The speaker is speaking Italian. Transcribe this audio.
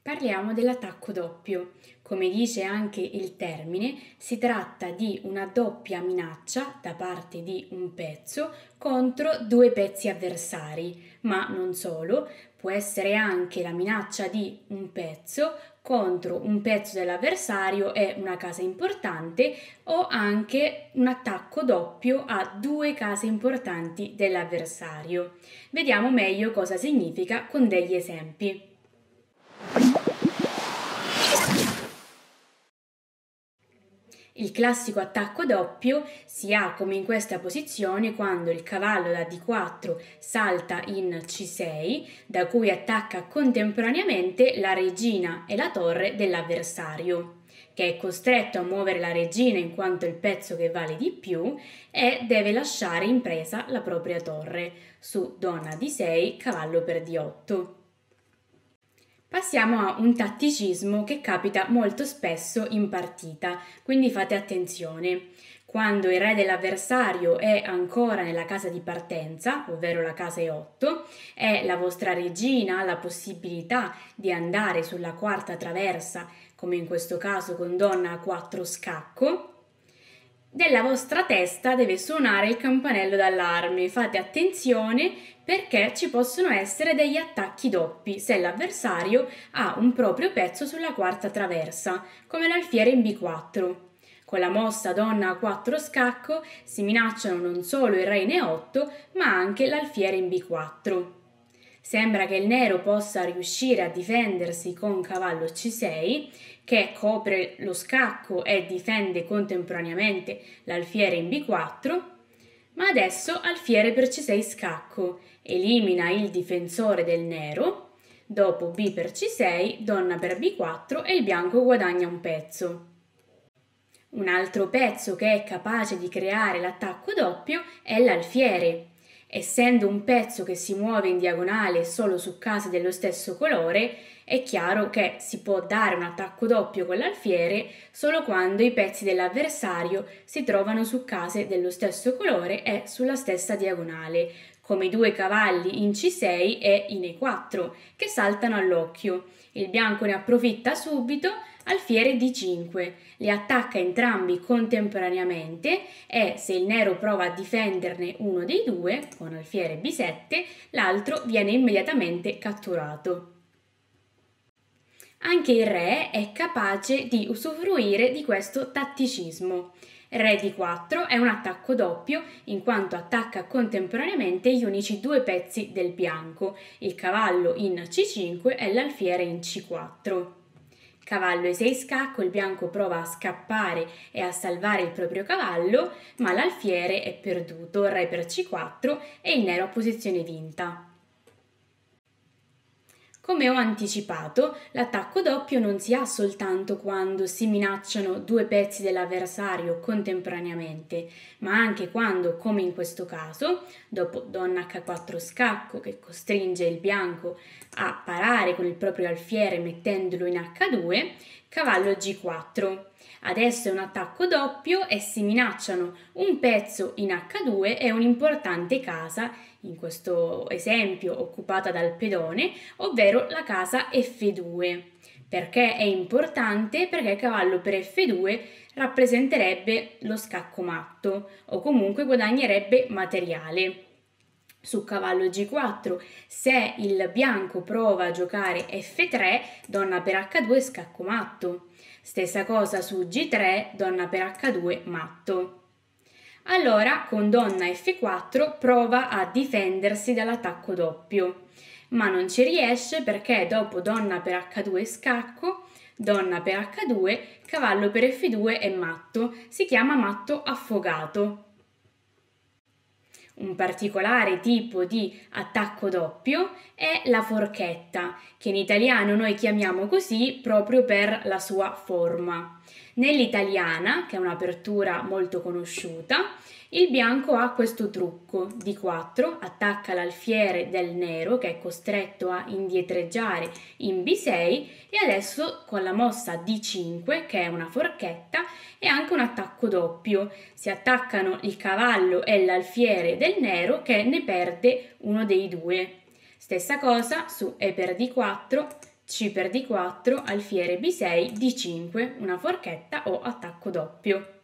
Parliamo dell'attacco doppio. Come dice anche il termine, si tratta di una doppia minaccia da parte di un pezzo contro due pezzi avversari, ma non solo, può essere anche la minaccia di un pezzo contro un pezzo dell'avversario e una casa importante o anche un attacco doppio a due case importanti dell'avversario. Vediamo meglio cosa significa con degli esempi. Il classico attacco doppio si ha come in questa posizione quando il cavallo da D4 salta in C6, da cui attacca contemporaneamente la regina e la torre dell'avversario, che è costretto a muovere la regina in quanto è il pezzo che vale di più e deve lasciare in presa la propria torre su donna D6, cavallo per D8. Passiamo a un tatticismo che capita molto spesso in partita, quindi fate attenzione. Quando il re dell'avversario è ancora nella casa di partenza, ovvero la casa E8, e la vostra regina ha la possibilità di andare sulla quarta traversa, come in questo caso con donna A4 scacco, della vostra testa deve suonare il campanello d'allarme. Fate attenzione perché ci possono essere degli attacchi doppi se l'avversario ha un proprio pezzo sulla quarta traversa, come l'alfiere in B4. Con la mossa donna A4 scacco si minacciano non solo il re in E8, ma anche l'alfiere in B4. Sembra che il nero possa riuscire a difendersi con cavallo C6, che copre lo scacco e difende contemporaneamente l'alfiere in B4, ma adesso alfiere per C6 scacco, elimina il difensore del nero, dopo B per C6, donna per B4 e il bianco guadagna un pezzo. Un altro pezzo che è capace di creare l'attacco doppio è l'alfiere. Essendo un pezzo che si muove in diagonale solo su case dello stesso colore, è chiaro che si può dare un attacco doppio con l'alfiere solo quando i pezzi dell'avversario si trovano su case dello stesso colore e sulla stessa diagonale, come i due cavalli in C6 e in E4, che saltano all'occhio. Il bianco ne approfitta subito, alfiere D5, li attacca entrambi contemporaneamente e se il nero prova a difenderne uno dei due, con alfiere B7, l'altro viene immediatamente catturato. Anche il re è capace di usufruire di questo tatticismo. Re di 4 è un attacco doppio in quanto attacca contemporaneamente gli unici due pezzi del bianco, il cavallo in C5 e l'alfiere in C4. Cavallo E6 scacco, il bianco prova a scappare e a salvare il proprio cavallo, ma l'alfiere è perduto, re per C4 e il nero a posizione vinta. Come ho anticipato, l'attacco doppio non si ha soltanto quando si minacciano due pezzi dell'avversario contemporaneamente, ma anche quando, come in questo caso, dopo donna H4 scacco che costringe il bianco a parare con il proprio alfiere mettendolo in H2, cavallo G4. Adesso è un attacco doppio e si minacciano un pezzo in H2 e un'importante casa, in questo esempio occupata dal pedone, ovvero la casa F2. Perché è importante? Perché cavallo per F2 rappresenterebbe lo scacco matto o comunque guadagnerebbe materiale. Su cavallo G4, se il bianco prova a giocare F3, donna per H2 scacco matto. Stessa cosa su G3, donna per H2 matto. Allora con donna F4 prova a difendersi dall'attacco doppio, ma non ci riesce perché dopo donna per H2 scacco, donna per H2, cavallo per F2 è matto, si chiama matto affogato. Un particolare tipo di attacco doppio è la forchetta, che in italiano noi chiamiamo così proprio per la sua forma. Nell'italiana, che è un'apertura molto conosciuta, il bianco ha questo trucco: D4, attacca l'alfiere del nero che è costretto a indietreggiare in B6 e adesso con la mossa D5, che è una forchetta, è anche un attacco doppio. Si attaccano il cavallo e l'alfiere del nero che ne perde uno dei due. Stessa cosa su E per D4, C per D4, alfiere B6, D5, una forchetta o attacco doppio.